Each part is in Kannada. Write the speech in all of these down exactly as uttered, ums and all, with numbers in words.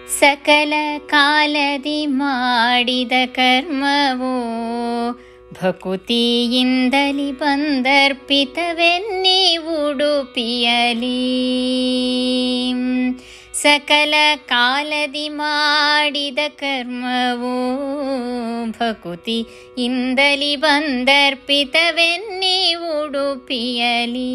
ಸಕಲ ಕಾಲದಿ ಮಾಡಿದ ಕರ್ಮವೋ ಭಕುತಿಯಿಂದಲಿ ಬಂದರ್ಪಿತವೆನ್ನಿ ಉಡುಪಿಯಲಿ. ಸಕಲ ಕಾಲದಿ ಮಾಡಿದ ಕರ್ಮವೋ ಭಕುತಿಯಿಂದಲಿ ಬಂದರ್ಪಿತವೆನ್ನಿ ಉಡುಪಿಯಲಿ.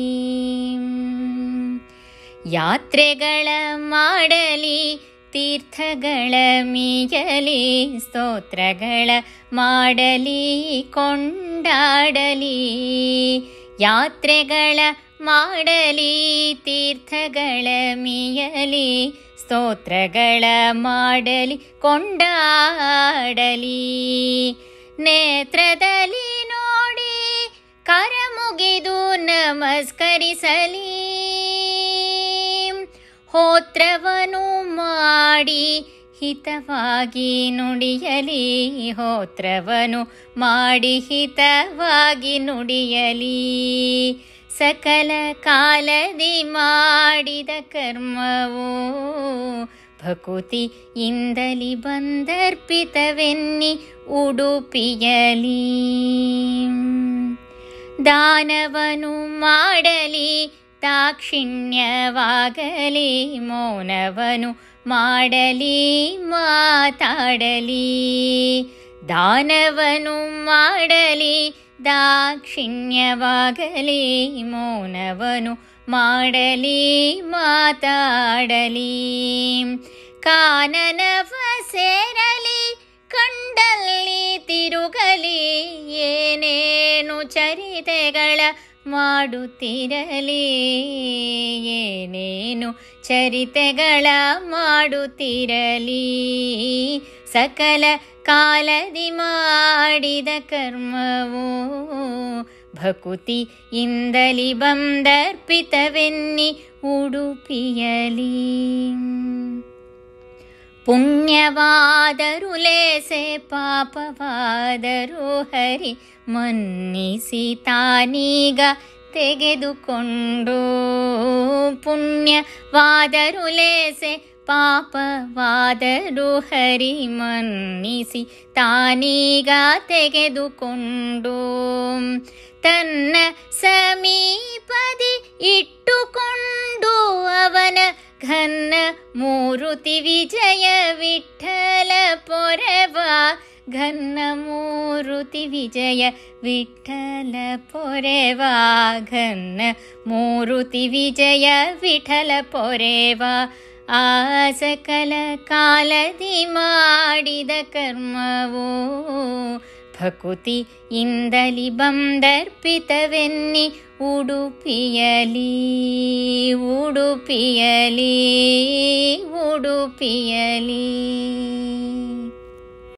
ಯಾತ್ರೆಗಳ ಮಾಡಲಿ ತೀರ್ಥಗಳ ಮೀಯಲಿ, ಸ್ತೋತ್ರಗಳ ಮಾಡಲಿ ಕೊಂಡಾಡಲಿ. ಯಾತ್ರೆಗಳ ಮಾಡಲಿ ತೀರ್ಥಗಳ ಮೀಯಲಿ, ಸ್ತೋತ್ರಗಳ ಮಾಡಲಿ ಕೊಂಡಾಡಲಿ. ನೇತ್ರದಲ್ಲಿ ನೋಡಿ ಕರ ಮುಗಿದು ನಮಸ್ಕರಿಸಲಿ. ಹೋತ್ರವನು ಮಾಡಿ ಹಿತವಾಗಿ ನುಡಿಯಲಿ, ಹೋತ್ರವನು ಮಾಡಿ ಹಿತವಾಗಿ ನುಡಿಯಲಿ. ಸಕಲ ಕಾಲದಿ ಮಾಡಿದ ಕರ್ಮವೋ ಭಕುತಿಯಿಂದಲಿ ಬಂದರ್ಪಿತವೆನ್ನಿ ಉಡುಪಿಯಲಿ. ದಾನವನು ಮಾಡಲಿ ದಾಕ್ಷಿಣ್ಯವಾಗಲಿ, ಮೌನವನು ಮಾಡಲಿ ಮಾತಾಡಲಿ. ದಾನವನು ಮಾಡಲಿ ದಾಕ್ಷಿಣ್ಯವಾಗಲಿ, ಮೌನವನು ಮಾಡಲಿ ಮಾತಾಡಲಿ. ಕಾನನವ ಸೇರಲಿ ಕಂಡಲ್ಲಿ ತಿರುಗಲಿ, ಏನೇನು ಚರಿತೆಗಳ ಮಾಡುತ್ತಿರಲಿ, ಏನೇನು ಚರಿತೆಗಳ ಮಾಡುತ್ತಿರಲಿ. ಸಕಲ ಕಾಲದಿ ಮಾಡಿದ ಕರ್ಮವೋ ಭಕುತಿಯಿಂದಲಿ ಬಂದರ್ಪಿತವೆನ್ನಿ ಉಡುಪಿಯಲಿ. ಪುಣ್ಯವಾದರು ಲೇಸೆ ಪಾಪವಾದರು ಹರಿ ಮನ್ನಿಸಿ ತಾನೀಗ ತೆಗೆದುಕೊಂಡು. ಪುಣ್ಯವಾದರು ಲೇಸೆ ಪಾಪವಾದರು ಹರಿ ಮನ್ನಿಸಿ ತಾನೀಗ ತೆಗೆದುಕೊಂಡು. ತನ್ನ ಸಮೀಪದಿ ಇಟ್ಟುಕೊಂಡು ಅವನ ಘನ್ನ ಮೂರುತಿ ವಿಜಯ ವಿಠಲ ಪೊರೆವ, ಘನ್ನ ಮೂರುತಿ ವಿಜಯ ವಿಠಲ ಪೊರೆವ, ಘನ್ನ ಮೂರುತಿ ವಿಜಯ ವಿಠಲ ಪೊರೆವ. ಆ ಸಕಲ ಕಾಲದಿ ಮಾಡಿದ ಕರ್ಮವೋ ಭಕುತಿಯಿಂದಲಿ ಬಂದರ್ಪಿತವೆನ್ನಿ ಉಡುಪಿಯಲಿ, ಉಡುಪಿಯಲಿ, ಉಡುಪಿಯಲಿ.